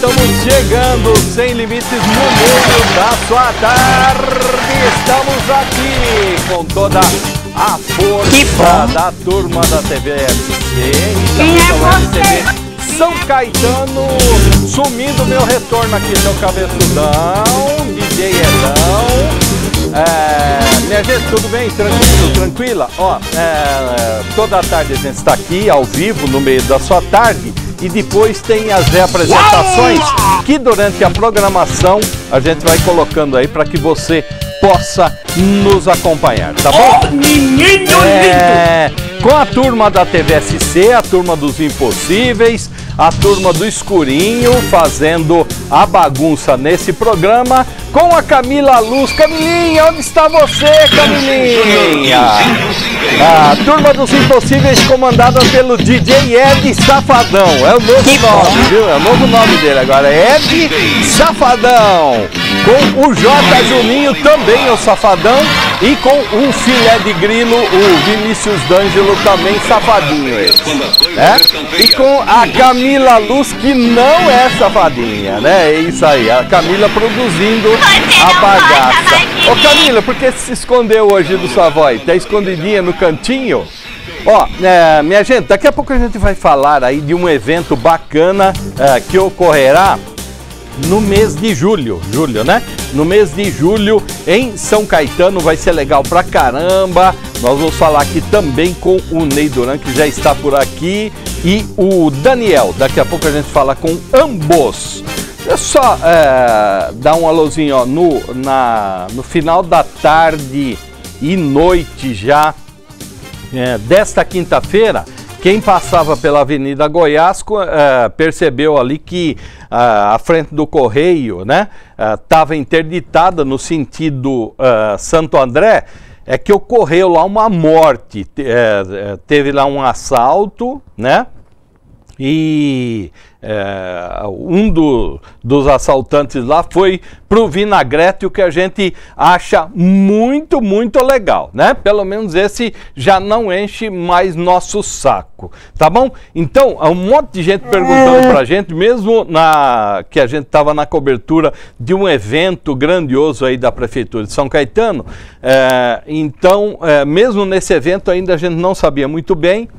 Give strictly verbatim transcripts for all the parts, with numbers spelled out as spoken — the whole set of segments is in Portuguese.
estamos chegando sem limites no meio da sua tarde. Estamos aqui com toda a força da turma da T V S C. Quem é você? São Caetano, sumindo meu retorno aqui, seu cabeçudão, D J Edão. É, minha gente, tudo bem? Tranquilo, tranquila? Ó, é, toda tarde a gente está aqui, ao vivo, no meio da sua tarde. E depois tem as reapresentações que durante a programação a gente vai colocando aí para que você possa nos acompanhar, tá bom? Oh, menino é, com a turma da T V S C, a turma dos impossíveis, a turma do escurinho fazendo a bagunça nesse programa com a Camila Luz. Camilinha, onde está você, Camilinha? A turma dos impossíveis comandada pelo D J Ed Safadão. É o novo nome, viu? É o novo nome dele agora, Ed Safadão. Com o J Juninho também, o Safadão. E com um filé de grilo, o Vinícius D'Angelo também safadinho ele. É? E com a Camila Luz, que não é safadinha, né? É isso aí, a Camila produzindo a bagaça. Ô Camila, por que se escondeu hoje do Savoy? Tá escondidinha no cantinho? Ó, é, minha gente, daqui a pouco a gente vai falar aí de um evento bacana é, que ocorrerá no mês de julho, julho, né? No mês de julho em São Caetano, vai ser legal pra caramba. Nós vamos falar aqui também com o Ney Duran, que já está por aqui, e o Daniel. Daqui a pouco a gente fala com ambos. É só é, dar um alôzinho, ó, no, na, no final da tarde e noite já é, desta quinta-feira. Quem passava pela Avenida Goiás uh, percebeu ali que uh, a frente do Correio, né, estava uh, interditada no sentido uh, Santo André. É que ocorreu lá uma morte, uh, uh, teve lá um assalto, né? E é, um do, dos assaltantes lá foi pro Vinagrete, o que a gente acha muito, muito legal, né? Pelo menos esse já não enche mais nosso saco, tá bom? Então, um monte de gente perguntando pra gente, mesmo na, que a gente tava na cobertura de um evento grandioso aí da Prefeitura de São Caetano, é, então, é, mesmo nesse evento ainda a gente não sabia muito bem.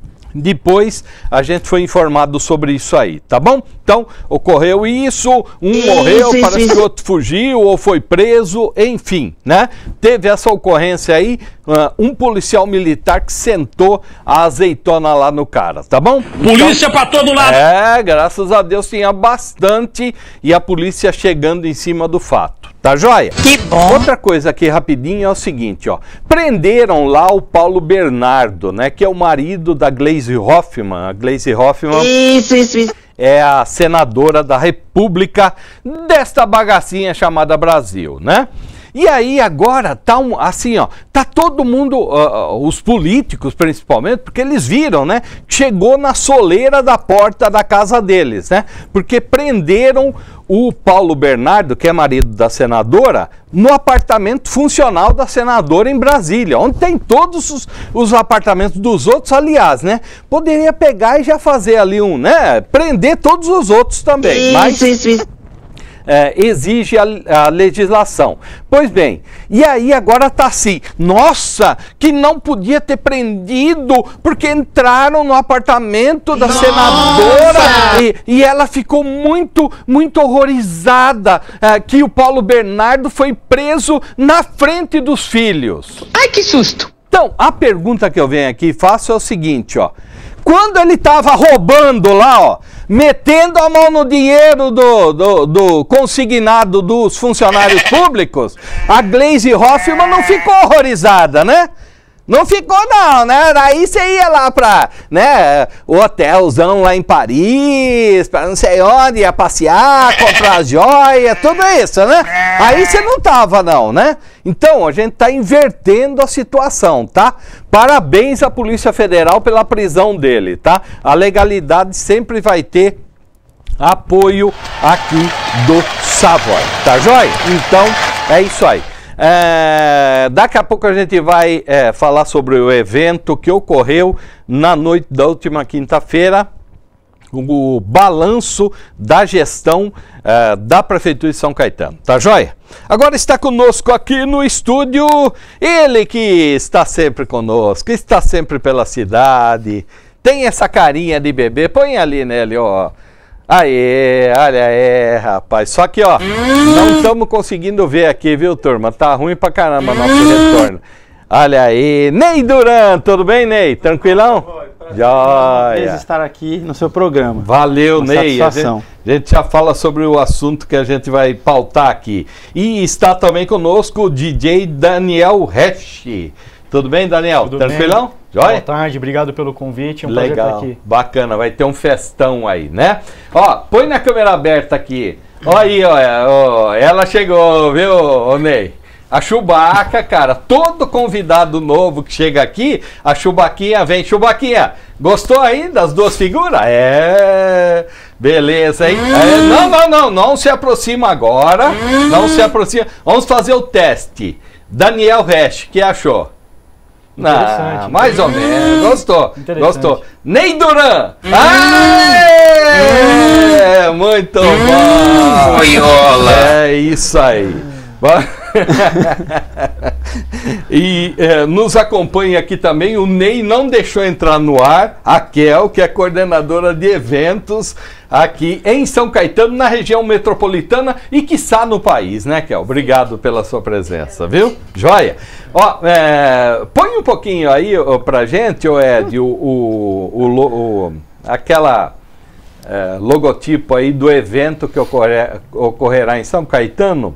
Depois a gente foi informado sobre isso aí, tá bom? Então, ocorreu isso, um isso, morreu, isso, parece isso. que o outro fugiu ou foi preso, enfim, né? Teve essa ocorrência aí, uh, um policial militar que sentou a azeitona lá no cara, tá bom? Polícia então, pra todo lado! É, graças a Deus tinha bastante e a polícia chegando em cima do fato. Tá joia? Que bom! Outra coisa aqui rapidinho é o seguinte, ó. Prenderam lá o Paulo Bernardo, né? Que é o marido da Gleisi Hoffmann. A Gleisi Hoffmann isso, isso, isso. é a senadora da República desta bagacinha chamada Brasil, né? E aí agora tá um, assim, ó, tá todo mundo, uh, os políticos principalmente, porque eles viram, né, chegou na soleira da porta da casa deles, né, porque prenderam o Paulo Bernardo, que é marido da senadora, no apartamento funcional da senadora em Brasília, onde tem todos os, os apartamentos dos outros, aliás, né, poderia pegar e já fazer ali um, né, prender todos os outros também, isso, mas... isso, isso. É, exige a, a legislação. Pois bem, e aí agora tá assim, nossa, que não podia ter prendido porque entraram no apartamento da nossa. senadora e, e ela ficou muito, muito horrorizada é, que o Paulo Bernardo foi preso na frente dos filhos. Ai, que susto! Então, a pergunta que eu venho aqui e faço é o seguinte, ó. Quando ele estava roubando lá, ó, metendo a mão no dinheiro do, do, do consignado dos funcionários públicos, a Gleisi Hoffmann não ficou horrorizada, né? Não ficou não, né? Daí você ia lá pra, né, o hotelzão lá em Paris, pra não sei onde, ia passear, comprar joia, tudo isso, né? Aí você não tava não, né? Então, a gente tá invertendo a situação, tá? Parabéns à Polícia Federal pela prisão dele, tá? A legalidade sempre vai ter apoio aqui do Savoy, tá joia? Então, é isso aí. É, daqui a pouco a gente vai é, falar sobre o evento que ocorreu na noite da última quinta-feira o balanço da gestão uh, da Prefeitura de São Caetano. Tá joia? Agora está conosco aqui no estúdio ele que está sempre conosco, está sempre pela cidade, tem essa carinha de bebê, põe ali nele, ó. Aê, olha aí, rapaz. Só que, ó, não estamos conseguindo ver aqui, viu, turma? Tá ruim pra caramba nosso retorno. Olha aí, Ney Duran, tudo bem, Ney? Tranquilão? Joia. Estar aqui no seu programa. Valeu, Uma Ney. A gente, a gente já fala sobre o assunto que a gente vai pautar aqui. E está também conosco o D J Daniel Resch. Tudo bem, Daniel? Tudo Tranquilão? Bem. Joia? Boa tarde, obrigado pelo convite, é um Legal, prazer estar aqui. Bacana, vai ter um festão aí, né? Ó, põe na câmera aberta aqui. Ó aí, ó, ó ela chegou, viu, ô Ney? A Chewbacca, cara, todo convidado novo que chega aqui, a Chewbaquinha vem. Chewbaquinha, gostou aí das duas figuras? É, beleza, hein? É, não, não, não, não se aproxima agora, não se aproxima. Vamos fazer o teste. Daniel Resch, que achou? Ah, mais ou menos, gostou, gostou. Ney Duran! Aê! Muito bom! Oiola! É isso aí. E é, nos acompanha aqui também o Ney, não deixou entrar no ar, a Kel, que é coordenadora de eventos aqui em São Caetano, na região metropolitana e quiçá no país, né, Kel? Obrigado pela sua presença, viu? Joia! Ó, é, põe um pouquinho aí ó, pra gente, ô Ed, o, o, o, o, aquela é, logotipo aí do evento que ocorre, ocorrerá em São Caetano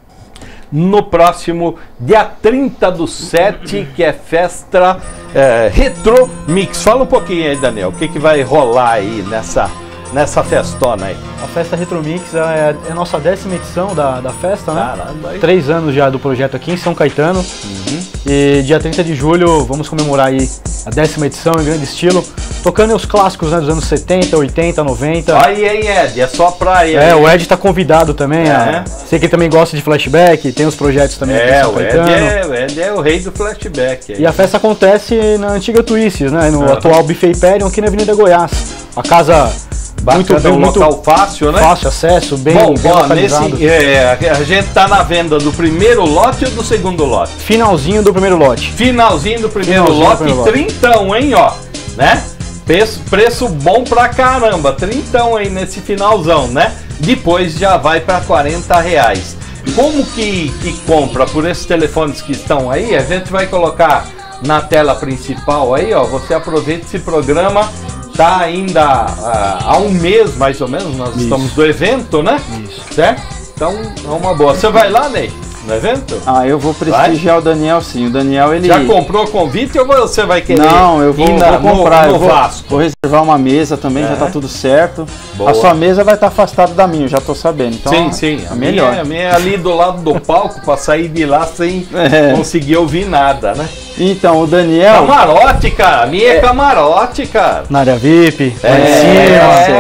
no próximo dia trinta do sete, que é festa é, Retro Mix. Fala um pouquinho aí, Daniel, o que, que vai rolar aí nessa, nessa festona aí? A festa Retro Mix é, é a nossa décima edição da, da festa, né? Caramba, aí. Três anos já do projeto aqui em São Caetano. Uhum. E dia trinta de julho vamos comemorar aí a décima edição em grande estilo, tocando os clássicos, né, dos anos setenta, oitenta, noventa. Aí, hein, Ed? É só praia. É, hein? o Ed tá convidado também. É. A, sei que ele também gosta de flashback, tem os projetos também aqui em É, São o Ed Caetano. é, o Ed é o rei do flashback. Aí. E a festa acontece na antiga Twists, né, no Uhum. atual Buffet Imperium, aqui na Avenida Goiás. A casa Bacana, muito bem, um muito local fácil, né? fácil acesso, bem, Bom, bem ó, localizado. nesse, é, a gente tá na venda do primeiro lote ou do segundo lote? Finalzinho do primeiro lote. Finalzinho do primeiro Finalzinho lote, do primeiro lote. trintão, hein, ó, né? Preço, preço bom pra caramba, trintão aí nesse finalzão, né? Depois já vai pra quarenta reais. Como que, que compra por esses telefones que estão aí? A gente vai colocar na tela principal aí, ó, você aproveita esse programa. Tá ainda uh, há um mês, mais ou menos, nós Isso. estamos do evento, né? Isso. Certo? Então, é uma boa. Você vai lá, Ney, no evento? Ah, eu vou prestigiar vai? o Daniel, sim. O Daniel, ele... Já comprou o convite ou você vai querer Não, eu vou, na, vou comprar. No, no eu vou, Vasco? vou reservar uma mesa também, é. já tá tudo certo. Boa. A sua mesa vai estar afastada da minha, eu já tô sabendo. Então, sim, sim. É a melhor. Minha, a minha é ali do lado do palco, para sair de lá sem é. conseguir ouvir nada, né? Então, o Daniel... Camarote, cara. A minha é, é camarote, cara. Na área V I P, é, lá em cima.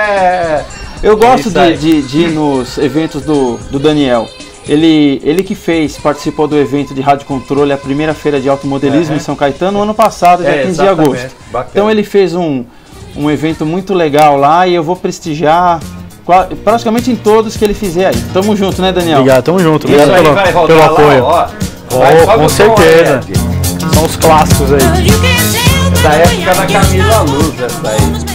É. Eu gosto de, de, de ir nos eventos do, do Daniel. Ele, ele que fez, participou do evento de rádio controle, a primeira feira de automodelismo uhum. em São Caetano, no ano passado, dia é, quinze de agosto. Bacana. Então ele fez um, um evento muito legal lá e eu vou prestigiar praticamente em todos que ele fizer aí. Tamo junto, né, Daniel? Obrigado, tamo junto. Isso Obrigado aí pelo, vai rodar pelo lá, apoio. Ó. Oh, com certeza. São os clássicos aí. Da época da Camila Luz, essa aí.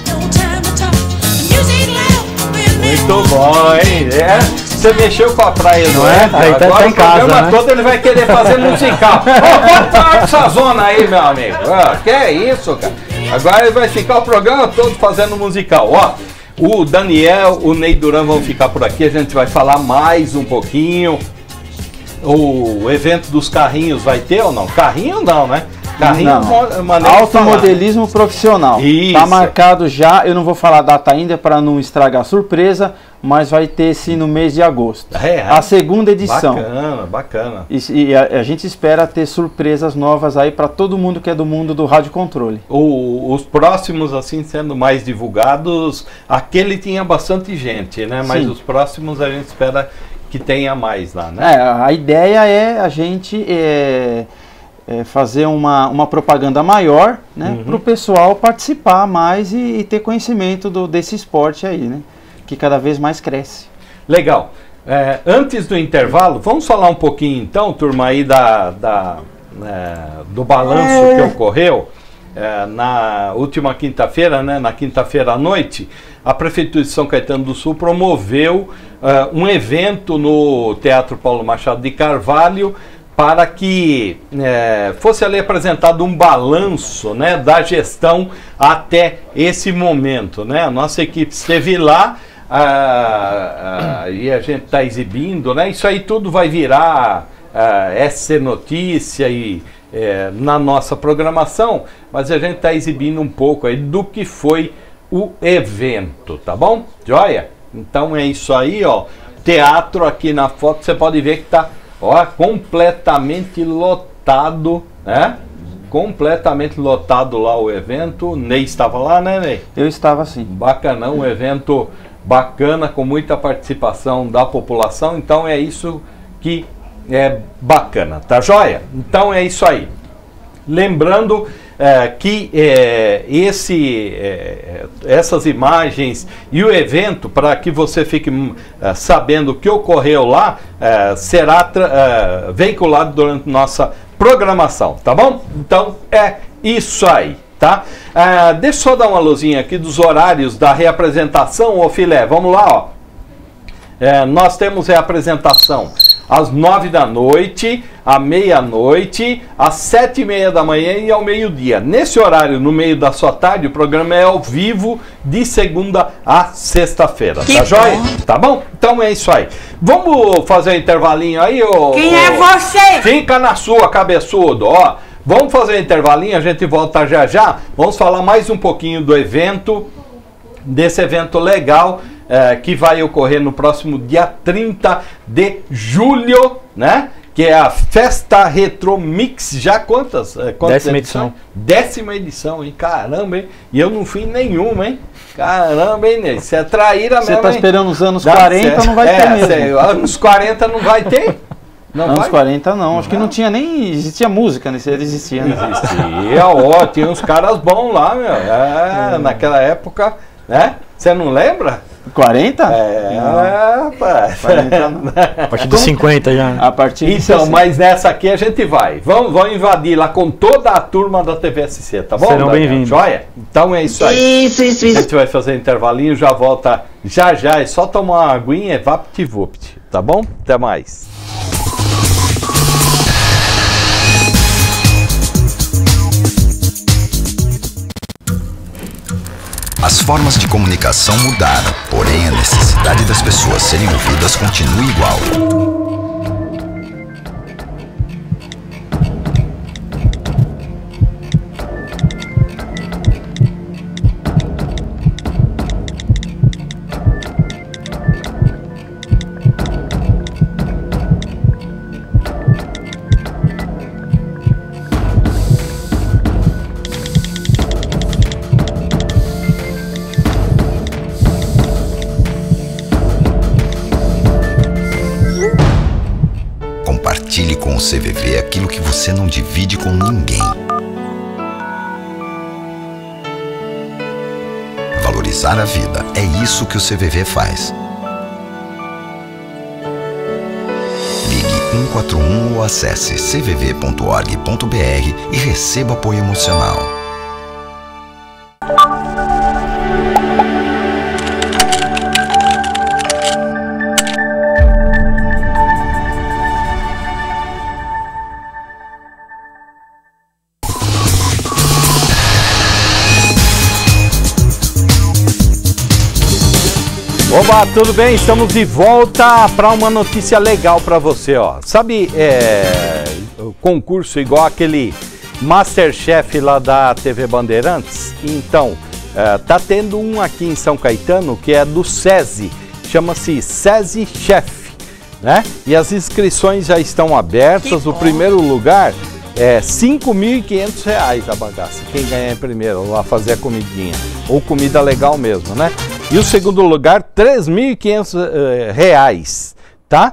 Muito bom, hein? É, você mexeu com a praia, não, não é? Aí tá, agora tá em o casa, programa né? todo ele vai querer fazer musical. Ô, oh, essa zona aí, meu amigo. Oh, que é isso, cara? Agora ele vai ficar o programa todo fazendo musical. Ó, o Daniel, o Ney Duran vão ficar por aqui. A gente vai falar mais um pouquinho. O evento dos carrinhos vai ter ou não? Carrinho não, né? Carrinho não. Automodelismo profissional. Isso. Tá marcado já, eu não vou falar a data ainda para não estragar a surpresa, mas vai ter sim no mês de agosto. É, a segunda edição. Bacana, bacana. E, e a, a gente espera ter surpresas novas aí para todo mundo que é do mundo do rádio controle. O, os próximos, assim, sendo mais divulgados, aquele tinha bastante gente, né? Mas sim. Os próximos a gente espera que tenha mais lá, né? É, a ideia é a gente... É, é, fazer uma, uma propaganda maior, né, uhum. para o pessoal participar mais e, e ter conhecimento do, desse esporte aí, né, que cada vez mais cresce. Legal. É, antes do intervalo, vamos falar um pouquinho então, turma, aí da, da, é, do balanço é. que ocorreu é, na última quinta-feira, né, na quinta-feira à noite. A Prefeitura de São Caetano do Sul promoveu uh, um evento no Teatro Paulo Machado de Carvalho para que uh, fosse ali apresentado um balanço, né, da gestão até esse momento, né? A nossa equipe esteve lá uh, uh, e a gente está exibindo, né? Isso aí tudo vai virar uh, S C Notícia e uh, na nossa programação, mas a gente está exibindo um pouco aí do que foi o evento, tá bom? Joia? Então é isso aí, ó. Teatro aqui na foto, você pode ver que tá, ó, completamente lotado, né? Completamente lotado lá o evento. Ney estava lá, né, Ney? Eu estava sim. Bacanão, um evento bacana, com muita participação da população. Então é isso que é bacana, tá joia? Então é isso aí. Lembrando é, que é, esse, é, essas imagens e o evento, para que você fique é, sabendo o que ocorreu lá, é, será é, veiculado durante nossa programação, tá bom? Então é isso aí, tá? É, deixa eu só dar uma luzinha aqui dos horários da reapresentação, ô filé, vamos lá, ó. É, nós temos reapresentação às nove da noite, à meia-noite, às sete e meia da manhã e ao meio-dia. Nesse horário, no meio da sua tarde, o programa é ao vivo de segunda a sexta-feira. Tá joia? Tá bom? Então é isso aí. Vamos fazer um intervalinho aí, ô... Quem é você? Fica na sua, cabeçudo, ó. Vamos fazer um intervalinho, a gente volta já já. Vamos falar mais um pouquinho do evento, desse evento legal, é, que vai ocorrer no próximo dia trinta de julho, né? Que é a Festa Retro Mix. Já quantas? É, quantas Décima edição. edição. Décima edição, hein? Caramba, hein? E eu não fui em nenhuma, hein? Caramba, hein, Ney? Você é traíra mesmo, Você tá hein? esperando os anos Dá quarenta, certo. não vai é, ter mesmo. Cê, anos quarenta não vai ter? Não anos vai? quarenta não, acho não. que não tinha nem, existia música nesse, existia. Né? Existia, ó, tinha uns caras bons lá, meu. É, é. Naquela época, né? Você não lembra? quarenta? É, rapaz. quarenta não. A partir dos cinquenta já. A partir de Então, mas nessa aqui a gente vai. Vamos, vamos invadir lá com toda a turma da T V S C, tá bom? Serão bem-vindos. Joia? Então é isso aí. Isso, isso, isso. A gente vai fazer um intervalinho, já volta já já. É só tomar uma aguinha, é vapt-vupt, tá bom? Até mais. As formas de comunicação mudaram, porém a necessidade das pessoas serem ouvidas continua igual. Compartilhe com o C V V aquilo que você não divide com ninguém. Valorizar a vida, é isso que o C V V faz. Ligue um quatro um ou acesse c v v ponto org ponto b r e receba apoio emocional. Oba, tudo bem? Estamos de volta para uma notícia legal para você, ó. Sabe, é, o concurso igual aquele Masterchef lá da T V Bandeirantes? Então, é, tá tendo um aqui em São Caetano que é do SESI, chama-se SESI Chef, né? E as inscrições já estão abertas. O primeiro lugar é cinco mil e quinhentos reais a bagaça, quem ganhar em primeiro lá fazer a comidinha, ou comida legal mesmo, né? E o segundo lugar, três mil e quinhentos uh, reais, tá?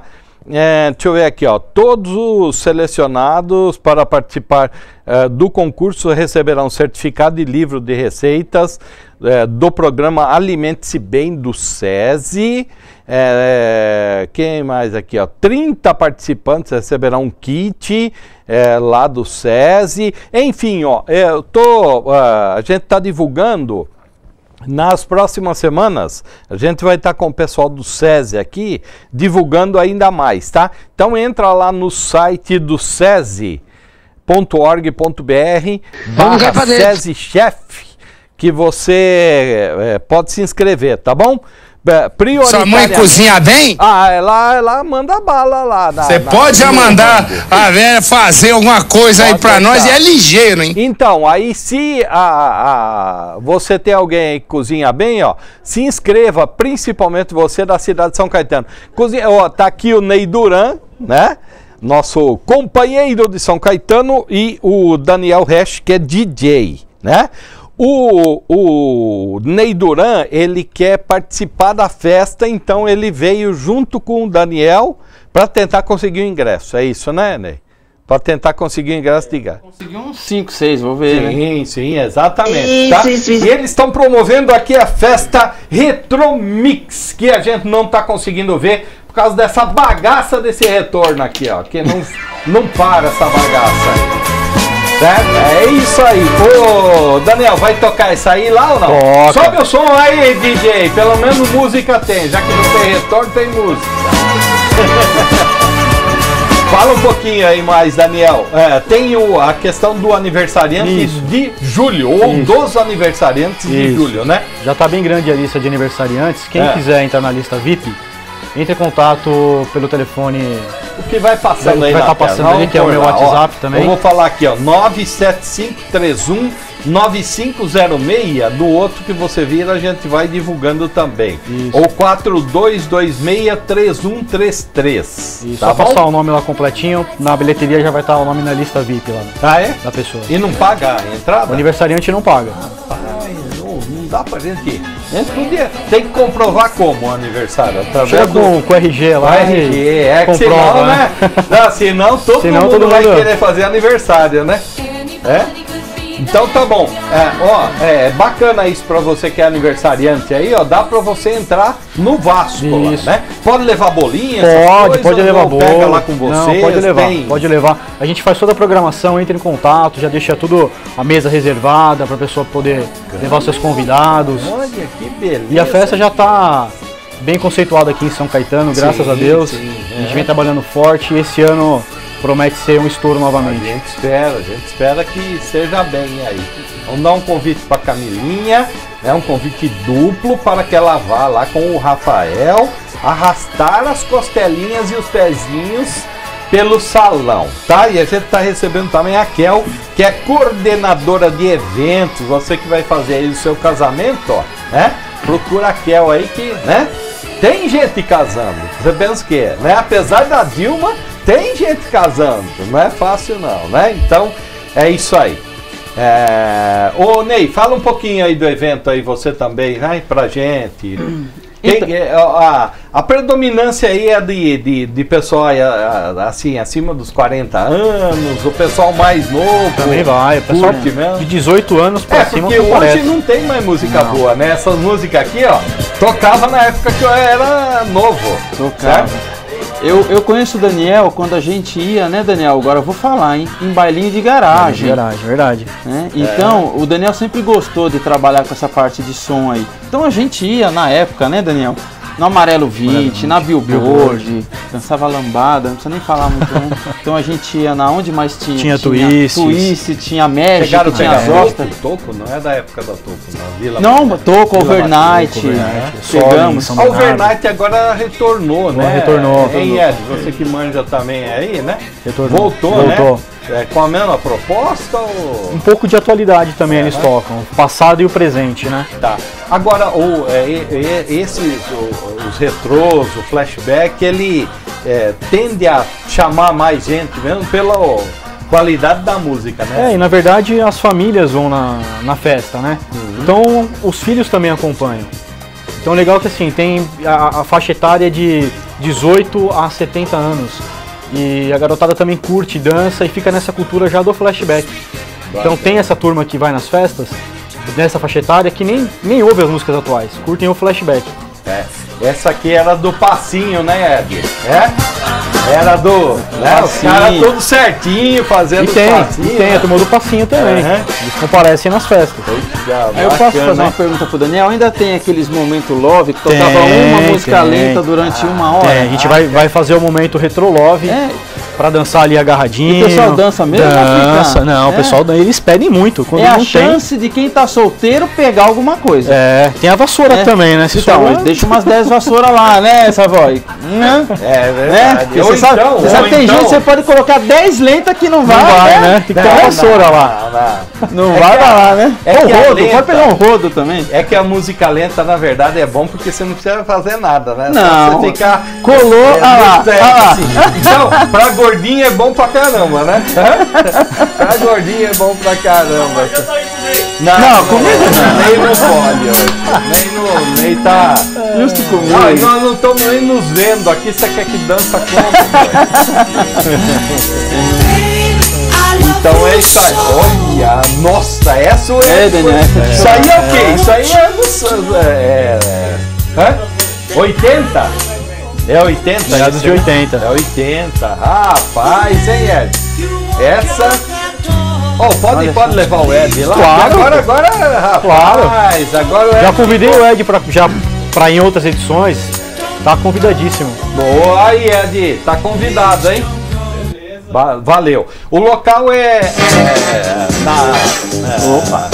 é, deixa eu ver aqui, ó. Todos os selecionados para participar é, do concurso receberão certificado e livro de receitas é, do programa Alimente-se Bem do SESI. É, quem mais aqui, ó? trinta participantes receberão um kit é, lá do SESI. Enfim, ó, eu tô, uh, a gente está divulgando. Nas próximas semanas, a gente vai estar com o pessoal do SESI aqui, divulgando ainda mais, tá? Então entra lá no site do sesi ponto org ponto br barra SESI Chef, que você é, pode se inscrever, tá bom? Sua mãe cozinha bem? Ah, ela, ela manda bala lá. Você pode já mandar a velha fazer alguma coisa pode aí pra deixar. Nós e é ligeiro, hein? Então, aí se a, a, você tem alguém aí que cozinha bem, ó, se inscreva, principalmente você da cidade de São Caetano. Cozinha, ó, tá aqui o Ney Duran, né? Nosso companheiro de São Caetano, e o Daniel Resch, que é D J, né? O, o Ney Duran, ele quer participar da festa, então ele veio junto com o Daniel para tentar conseguir o ingresso. É isso, né, Ney? Para tentar conseguir o ingresso, diga. Consegui uns cinco, seis, vou ver. Sim, né? sim, exatamente. Isso, tá? isso, isso. E eles estão promovendo aqui a festa Retromix, que a gente não está conseguindo ver por causa dessa bagaça desse retorno aqui, ó. Que não, não para essa bagaça aí. Certo? É isso aí. Ô, Daniel, vai tocar isso aí lá ou não? Toca. Sobe o som aí, D J. Pelo menos música tem. Já que não tem retorno, tem música. Fala um pouquinho aí mais, Daniel. É, tem o, a questão do aniversariante Isso. de julho, ou Isso. dos aniversariantes Isso. de julho, né? Já está bem grande a lista de aniversariantes. Quem é. quiser entrar na lista V I P, entre em contato pelo telefone. O que vai passando aí vai na tá passando tela. aí, que é o meu WhatsApp ó, também. Eu vou falar aqui, ó, nove sete cinco três um nove cinco zero seis, do outro que você vira a gente vai divulgando também. Isso. Ou quatro dois dois seis três um três três. Isso, tá só bom? passar o nome lá completinho, na bilheteria já vai estar o nome na lista V I P lá. Ah, é? Da pessoa. E não paga a entrada? O aniversariante não paga. Ai, não, não dá pra gente. A gente podia, tem que comprovar como o aniversário. Chega com, com o R G lá. O R G, é que comprova, senão, né? Não, senão todo senão mundo todo vai mundo... querer fazer aniversário, né? É? Então tá bom, é, ó, é bacana isso pra você que é aniversariante aí, ó, dá pra você entrar no Vasco lá, né? Pode levar bolinha? Pode, pode levar bolo. Pega lá com vocês. Não, pode levar, tem... pode levar. A gente faz toda a programação, entra em contato, já deixa tudo, a mesa reservada pra pessoa poder levar os seus convidados. Olha que beleza. E a festa já tá bem conceituada aqui em São Caetano, graças sim, a Deus. Sim, é. A gente vem trabalhando forte e esse ano promete ser um estouro novamente. A gente espera, a gente espera que seja bem aí. Vamos dar um convite para Camilinha, né, um convite duplo para que ela vá lá com o Rafael, arrastar as costelinhas e os pezinhos pelo salão, tá? E a gente está recebendo também a Kel, que é coordenadora de eventos, você que vai fazer aí o seu casamento, ó, né? Procura a Kel aí que, né? Tem gente casando, você pensa que é, né? Apesar da Dilma, tem gente casando, não é fácil não, né? Então, é isso aí. É... Ô Ney, fala um pouquinho aí do evento aí, você também, né? Pra gente. Então, Tem, a, a predominância aí é de, de, de pessoal assim, acima dos quarenta anos, o pessoal mais novo. Também vai, o pessoal mesmo. De dezoito anos pra é, cima. Porque hoje parece. Não tem mais música não. boa, né? Essas músicas aqui, ó, tocava na época que eu era novo. Tocava. Certo? Eu, eu conheço o Daniel quando a gente ia, né, Daniel? Agora eu vou falar, hein? Em bailinho de garagem. De garagem, verdade. Né? Então, é. o Daniel sempre gostou de trabalhar com essa parte de som aí. Então a gente ia na época, né, Daniel? No Amarelo vinte, na Billboard, Billboard, dançava lambada, não precisa nem falar muito, né? Então a gente ia na onde mais tinha? Tinha, tinha Twist, Twist, tinha Magic, Chegaram tinha Zosta. Toco, não é da época da Toco, não. Vila não, Toco, Overnight, pegamos. A Overnight agora retornou, né? Retornou. Em Ed, você que manja também aí, né? Retornou. Voltou, Voltou. né? É, com a mesma proposta ou... Um pouco de atualidade também é, eles né? tocam, o passado e o presente, né? Tá. Agora, o, é, é, esses, o, os retrôs, o flashback, ele é, tende a chamar mais gente mesmo pela ó, qualidade da música, né? É, e na verdade as famílias vão na, na festa, né? Uhum. Então os filhos também acompanham. Então legal que assim, tem a, a faixa etária de dezoito a setenta anos. E a garotada também curte, dança e fica nessa cultura já do flashback. Então tem essa turma que vai nas festas, nessa faixa etária, que nem, nem ouve as músicas atuais, curtem o flashback. É. Essa aqui era do passinho, né, Ed? É? Era do... Né, os caras tudo certinho, fazendo e tem, passinho. E tem, né? A turma do passinho também. Uhum. Eles comparecem nas festas. Já, eu posso fazer uma pergunta pro Daniel? Ainda tem aqueles momentos love que tocava tem, uma música tem. lenta durante ah, uma hora? Tem. A gente ah, vai, vai fazer o momento retro love. É. Pra dançar ali agarradinho. E o pessoal dança mesmo? Dança, não, é. o pessoal eles pedem muito. Quando é não a chance tem... de quem tá solteiro pegar alguma coisa. É, tem a vassoura é. também, né? Se então, sobra... deixa umas dez vassouras lá, né, Savoy? É verdade. É? Você sabe, então, você sabe tem então... gente que você pode colocar dez lentas que não vai, não vai né? né? Fica a vassoura não, lá. Não, não. não é vai a, lá, né? É o rodo, lenta, pode pegar um rodo também. É que a música lenta, na verdade, é bom porque você não precisa fazer nada, né? Não. Só você ficar... Colou, é, ah lá, é, ah lá. Assim. Então, pra gordinha é bom pra caramba, né? Pra gordinha é bom pra caramba. Não, não, comigo não. Nem no pode hoje. Nem no. Nem tá. Justo comigo. Não, nós não estamos nem nos vendo aqui. Você quer que dança como? Então é isso aí. Olha, nossa, essa é. É, Daniel. Isso aí é o quê? Isso aí é no. É. é oitenta? É oitenta? É dos de oitenta. É oitenta. Rapaz, hein, Ed? Essa... Oh, pode, pode levar o Ed lá? Claro. Agora, agora, rapaz, claro. Agora o Ed... Já convidei o Ed pra, já, pra em outras edições. Tá convidadíssimo. Boa aí, Ed. Tá convidado, hein? Valeu. O local é... é na... É, opa...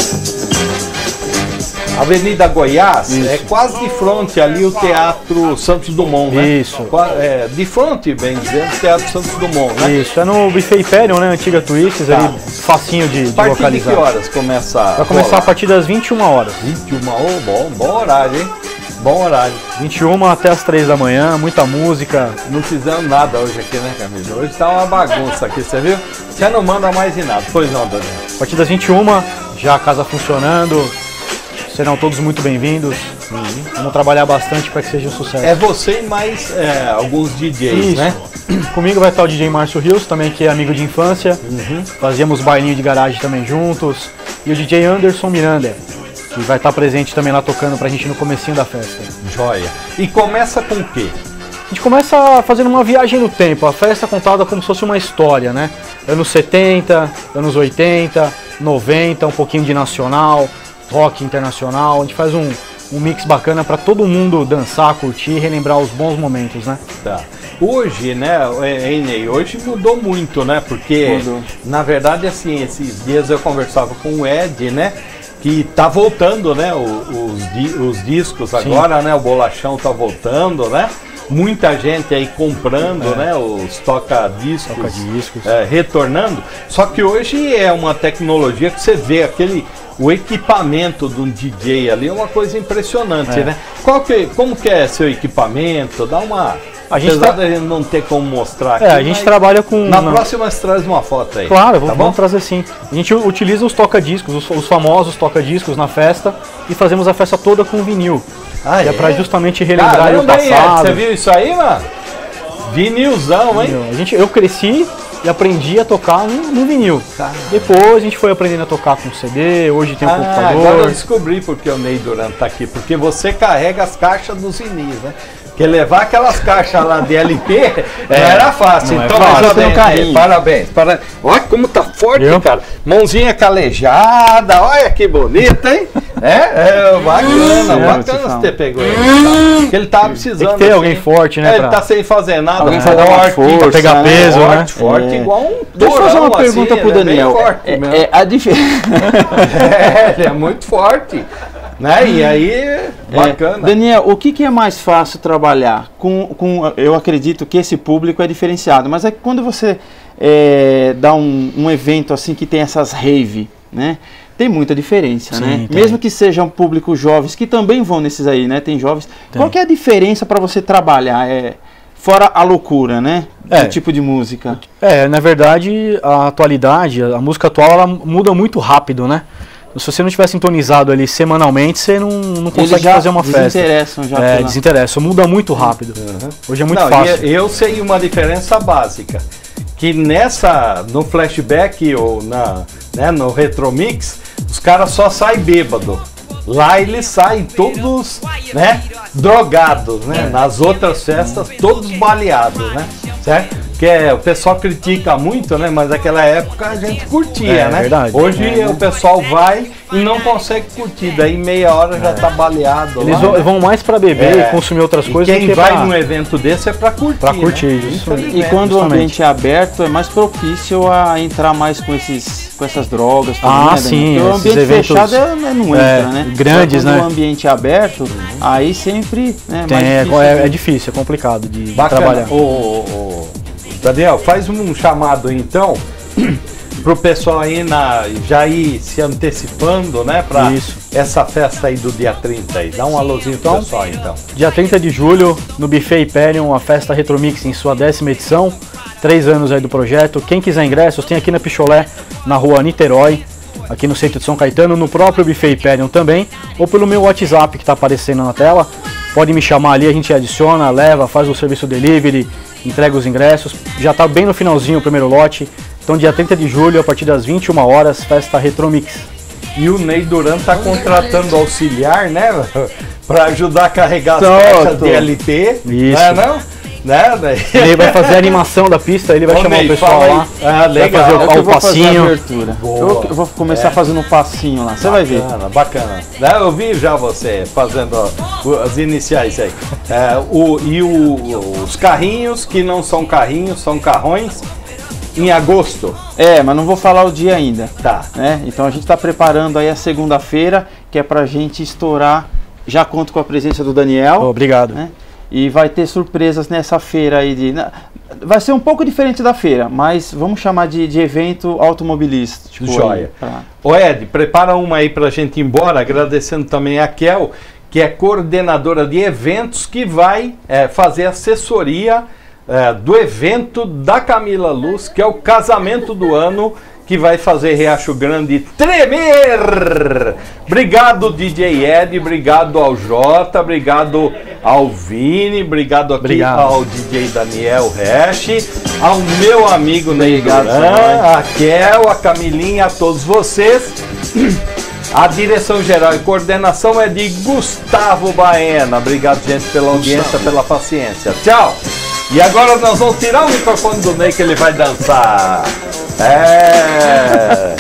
Avenida Goiás, isso. É quase de frente ali o Teatro Santos Dumont, né? Isso. É, de frente, bem dizendo, o Teatro Santos Dumont, né? Isso, é no Buffet Hyperion, né? Antiga Twists, tá. Ali, facinho de, de localizar. A partir de que horas começa? Vai começar rolar? A partir das vinte e uma horas. vinte e uma, oh, bom, bom horário, hein? Bom horário. vinte e uma até as três da manhã, muita música. Não fizemos nada hoje aqui, né, Camila? Hoje tá uma bagunça aqui, você viu? Você não manda mais em nada, pois não, Daniel? A partir das vinte e uma, já a casa funcionando. Serão todos muito bem-vindos. Uhum. Vamos trabalhar bastante para que seja um sucesso. É você e mais é, alguns D Js, isso. Né? Comigo vai estar o D J Márcio Rios, também que é amigo de infância. Uhum. Fazíamos bailinho de garagem também juntos. E o D J Anderson Miranda, que vai estar presente também lá tocando pra gente no comecinho da festa. Joia. E começa com o quê? A gente começa fazendo uma viagem no tempo. A festa é contada como se fosse uma história, né? Anos setenta, anos oitenta, noventa, um pouquinho de nacional, rock internacional. A gente faz um, um mix bacana para todo mundo dançar, curtir e relembrar os bons momentos, né? Tá. Hoje, né, Enei, hoje mudou muito, né? Porque, mudou. Na verdade, assim, esses dias eu conversava com o Ed, né? Que tá voltando, né? Os, os discos agora, sim, né? O bolachão tá voltando, né? Muita gente aí comprando, é, né, os toca-discos, toca-discos. É, retornando. Só que hoje é uma tecnologia que você vê aquele, o equipamento de um D J ali é uma coisa impressionante, é, né? Qual que, como que é seu equipamento? Dá uma... A gente Apesar tá... da gente não ter como mostrar aqui, é, a gente trabalha com... Na próxima você traz uma foto aí. Claro, vamos, tá vamos trazer sim. A gente utiliza os toca-discos, os, os famosos toca-discos na festa e fazemos a festa toda com vinil. Ah, é, é pra justamente relembrar. Caramba, o passado. Você viu isso aí, mano? Vinilzão, hein? A gente, eu cresci e aprendi a tocar no, no vinil. Caramba. Depois a gente foi aprendendo a tocar com C D, hoje tem um ah, computador. Agora eu descobri porque o Ney Duran tá aqui. Porque você carrega as caixas dos vinis, né? Porque levar aquelas caixas lá de L P é, não era fácil. Não então, é fácil. Parabéns, parabéns, parabéns, parabéns. Olha como tá forte, eu? Cara. Mãozinha calejada, olha que bonita, hein? É, é bacana, é, bacana você ter pegou ele. Tá? Porque ele tava precisando. Tem que ter assim, alguém forte, né? É, ele tá sem fazer nada. Alguém pra dar uma força, pra pegar peso, né? né? Forte, forte, é, igual um Deixa eu fazer uma pergunta assim, pro Daniel. Forte, é, é, a diferença. É, ele é muito forte. Né? E aí, bacana. É, Daniel, o que, que é mais fácil trabalhar? Com, com, eu acredito que esse público é diferenciado, mas é que quando você é, dá um, um evento assim que tem essas rave, né? Tem muita diferença, sim, né? Tem. Mesmo que sejam públicos jovens, que também vão nesses aí, né? Tem jovens. Tem. Qual que é a diferença para você trabalhar? É, fora a loucura, né? É. Do tipo de música. É, na verdade, a atualidade, a música atual, ela muda muito rápido, né? se você não estiver sintonizado ali semanalmente, você não, não consegue fazer uma festa. Desinteressam já. É, desinteressam, muda muito rápido. Uhum. Hoje é muito não, fácil. Eu sei uma diferença básica, que nessa, no flashback ou na, né, no retromix, os caras só saem bêbado. Lá eles saem todos, né, drogados, né? Nas outras festas, todos baleados, né? Certo? Porque é, o pessoal critica muito, né? Mas naquela época a gente curtia, é, né? Verdade. Hoje é, o pessoal vai e não consegue curtir, daí meia hora já é. tá baleado. Eles lá, vão né? mais para beber é. e consumir outras e coisas. Quem que vai pra... num evento desse é para curtir. Para curtir, né? isso. E quando o ambiente é aberto, é mais propício a entrar mais com, esses, com essas drogas. Também, ah, né, sim. Porque o ambiente eventos, fechado é, não entra, é, né? Grandes, quando né? o ambiente é aberto, aí sempre né, Tem, mais difícil, é, né? é difícil, é complicado de, de Bacana. trabalhar. O, o, Daniel, faz um chamado então pro pessoal aí na, já ir se antecipando, né, para essa festa aí do dia trinta aí. Dá um alôzinho pro pessoal então. Dia trinta de julho, no Buffet Hyperion, a festa Retromix em sua décima edição. Três anos aí do projeto. Quem quiser ingressos, tem aqui na Picholé, na rua Niterói, aqui no centro de São Caetano, no próprio Buffet Hyperion também, ou pelo meu WhatsApp que está aparecendo na tela. Pode me chamar ali, a gente adiciona, leva, faz o serviço delivery, entrega os ingressos. Já está bem no finalzinho o primeiro lote. Então dia trinta de julho, a partir das vinte e uma horas, festa Retromix. E o Ney Duran está contratando auxiliar, né? Para ajudar a carregar as caixas de L P. Isso. Não é não? Né? Ele vai fazer a animação da pista, ele vai Ô, chamar Ney, o pessoal lá. Ah, legal. Vai fazer o, Eu, o eu vou passinho. fazer a abertura. Eu, eu vou começar É. fazendo um passinho lá, você Bacana, vai ver. Bacana, bacana. Eu vi já você fazendo ó, as iniciais aí. É, o, e o, os carrinhos, que não são carrinhos, são carrões, em agosto. É, mas não vou falar o dia ainda. Tá. Né? Então a gente está preparando aí a segunda-feira, que é pra gente estourar. Já conto com a presença do Daniel. Oh, obrigado. Né? E vai ter surpresas nessa feira aí. De, vai ser um pouco diferente da feira, mas vamos chamar de, de evento automobilístico. Joia. Aí, pra... Ô Ed, prepara uma aí pra gente ir embora, agradecendo também a Kel, que é coordenadora de eventos, que vai é, fazer assessoria é, do evento da Camila Luz, que é o casamento do ano, que vai fazer Riacho Grande tremer. Obrigado, D J Ed, obrigado ao Jota, obrigado ao Vini, obrigado aqui obrigado. ao D J Daniel Resch, ao meu amigo Ney Duran, a Kel, a Camilinha, a todos vocês. A direção geral e coordenação é de Gustavo Baena. Obrigado, gente, pela audiência, pela paciência. Tchau! E agora nós vamos tirar o microfone do Ney, que ele vai dançar. É.